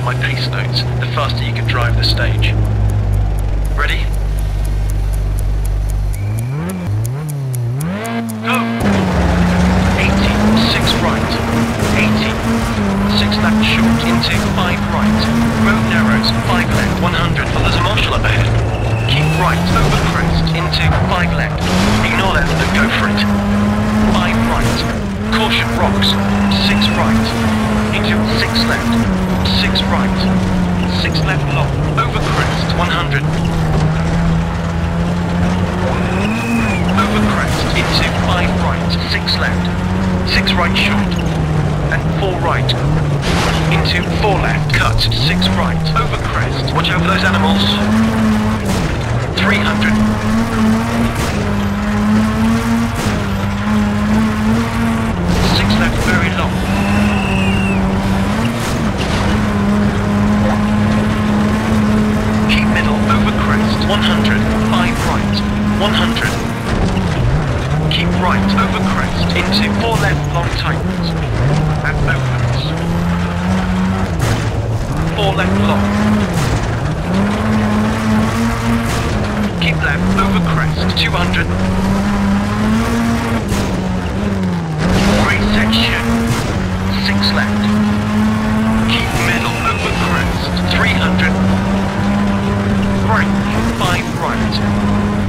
my pace notes, the faster you can drive the stage. Ready? Go! 80, 6 right. 80, 6 left short, into 5 right. Road narrows, 5 left, 100. Oh, there's a marshal up ahead. Keep right, over crest, into 5 left. Ignore that and go for it. 5 right. Caution, rocks. 6 right. Into 6 left. 6 right. 6 left long. Over crest, 100. Over crest, into 5 right. 6 left. 6 right short. And 4 right. Into 4 left. Cut. 6 right. Over crest. Watch out for those animals. 300. 6 left very long. Keep middle, over crest, 100, 5 right, 100. Keep right, over crest, into 4 left long tightens, and opens. 4 left long. Keep left, over crest, 200. Great section. 6 left. Keep middle, over crest, 300. Brake, 5 right.